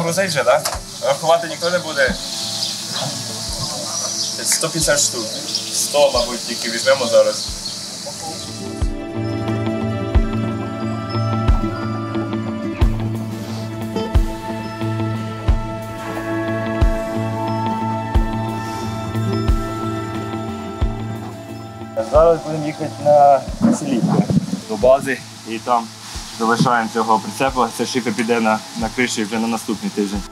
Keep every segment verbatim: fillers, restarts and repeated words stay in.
возить же, так? Рахувати ніхто не буде. сто п'ятдесят штук. сто, мабуть, тільки візьмемо зараз. Зараз будемо їхати на Селівку до бази і там залишаємо цього прицепа. Це шифер піде на, на криші вже на наступний тиждень.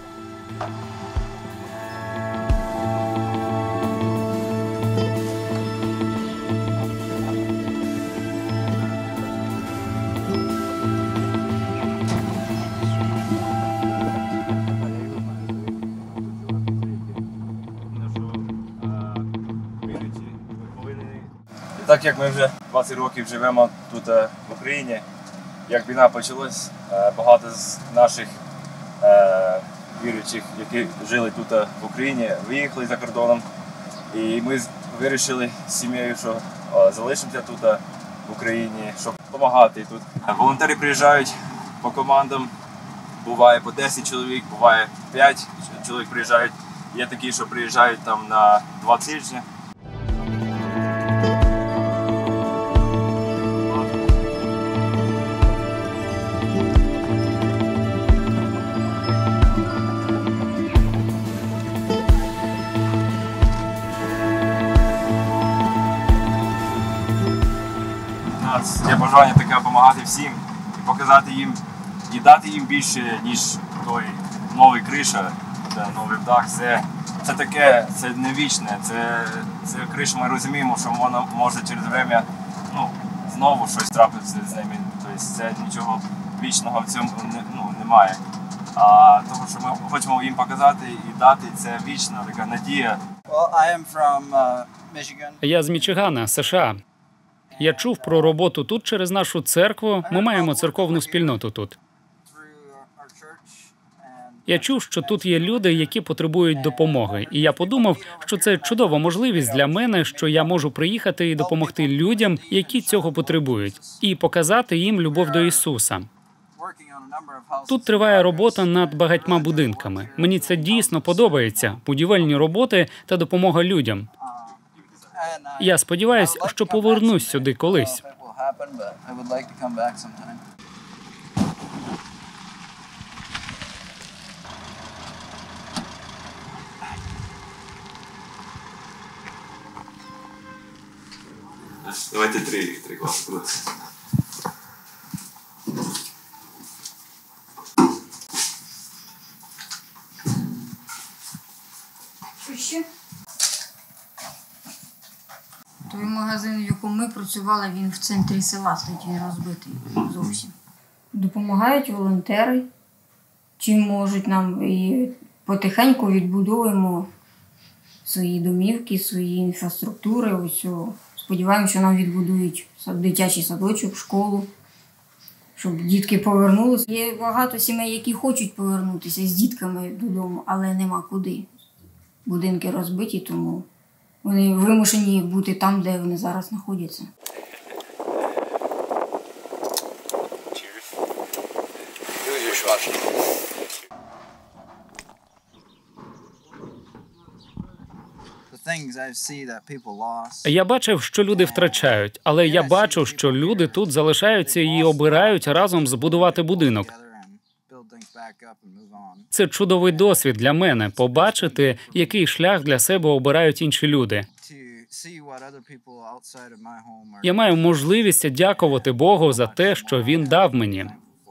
Так як ми вже двадцять років живемо тут в Україні, як війна почалась, багато з наших е, віруючих, які жили тут в Україні, виїхали за кордоном. І ми вирішили з сім'єю, що о, залишимося тут в Україні, щоб допомагати тут. Волонтери приїжджають по командам, буває по десять чоловік, буває п'ять чоловік приїжджають. Є такі, що приїжджають там на два тижні. У нас є бажання таке допомагати всім і показати їм, і дати їм більше, ніж той новий криша, новий дах. Це, це таке, це не вічне, це, це криша, ми розуміємо, що вона може через время, ну, знову щось трапитися з ними. Тобто це нічого вічного в цьому ну, немає. А того, що ми хочемо їм показати і дати, це вічна така надія. Well, I am from, uh, Michigan. Я з Мічигана, США. Я чув про роботу тут через нашу церкву. Ми маємо церковну спільноту тут. Я чув, що тут є люди, які потребують допомоги. І я подумав, що це чудова можливість для мене, що я можу приїхати і допомогти людям, які цього потребують, і показати їм любов до Ісуса. Тут триває робота над багатьма будинками. Мені це дійсно подобається – будівельні роботи та допомога людям. Я сподіваюся, що повернусь сюди колись. Давайте три, три класи. Що ще? Той магазин, в якому ми працювали, він в центрі села стоїть, він розбитий зовсім. Допомагають волонтери, чим можуть нам, і потихеньку відбудовуємо свої домівки, свої інфраструктури. Ось, сподіваємося, що нам відбудують дитячий садочок, школу, щоб дітки повернулися. Є багато сімей, які хочуть повернутися з дітками додому, але нема куди. Будинки розбиті, тому вони вимушені бути там, де вони зараз знаходяться. Я бачив, що люди втрачають, але я бачу, що люди тут залишаються і обирають разом збудувати будинок. Це чудовий досвід для мене – побачити, який шлях для себе обирають інші люди. Я маю можливість дякувати Богу за те, що Він дав мені.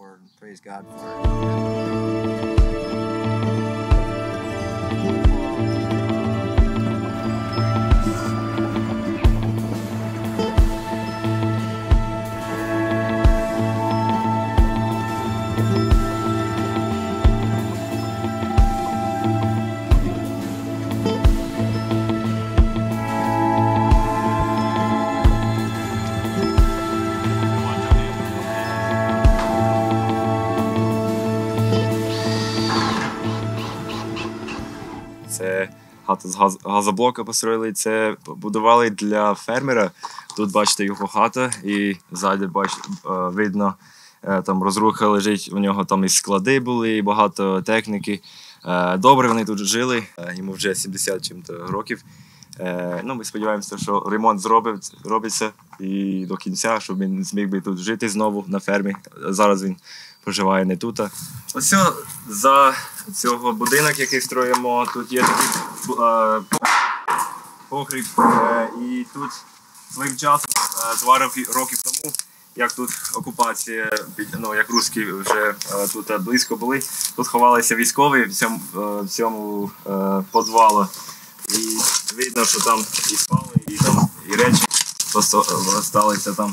Це хату з газ, газоблока построїли, це будували для фермера. Тут бачите його хата і ззаді бачите, видно Е, Там розруха лежить, у нього там і склади були, і багато техніки. Е, Добре вони тут жили, е, йому вже сімдесят чим-то років. Е, Ну, ми сподіваємося, що ремонт зробить, робиться і до кінця, щоб він зміг би тут жити знову на фермі. Зараз він проживає не тут. Ось за цього будинок, який строїмо, тут є такий е, погріб. Е, і тут своїм часом, е, два роки, років тому, як тут окупація, ну, як русські вже е, тут близько були, тут ховалися військові в цьому, е, в цьому е, підвалу. І видно, що там і спали, і там і речі просто залишилися там.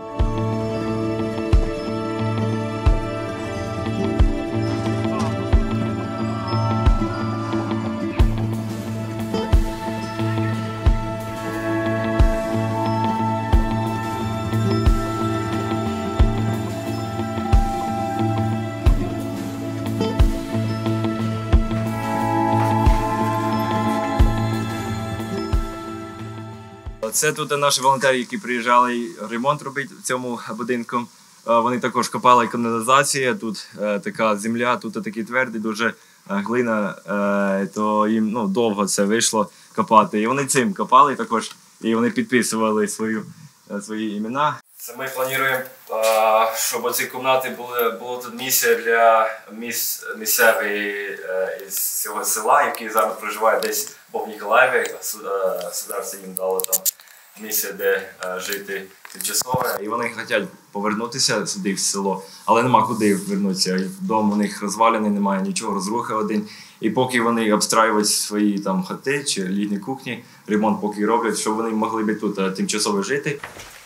Це тут наші волонтери, які приїжджали ремонт робити в цьому будинку. Вони також копали каналізацію, тут така земля, тут такий твердий, дуже глина, то їм ну, довго це вийшло копати. І вони цим копали також, і вони підписували свою, свої імена. Це ми плануємо, щоб у цій кімнаті було, було тут місце для міс, місцевих із цього села, які зараз проживають десь в Ніколаєві. Государство їм дало там місце, де жити тимчасово. І вони хочуть повернутися сюди, в село, але нема куди повернутися. Дом у них розвалений, немає нічого, розруха один. І поки вони обстраюють свої там хати чи літні кухні, ремонт поки роблять, щоб вони могли б тут тимчасово жити.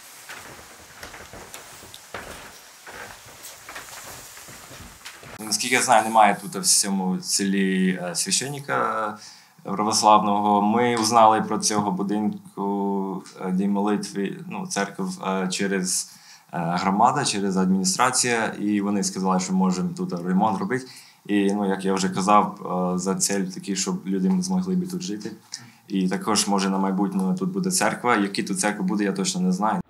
Наскільки я знаю, немає тут в цьому селі священника православного. Ми узнали про цього будинку Дім молитви, ну, церков через громаду, через адміністрацію, і вони сказали, що можемо тут ремонт робити. І, ну, як я вже казав, за ціль такі, щоб люди змогли би тут жити. І також, може, на майбутнє тут буде церква. Які тут церква буде, я точно не знаю.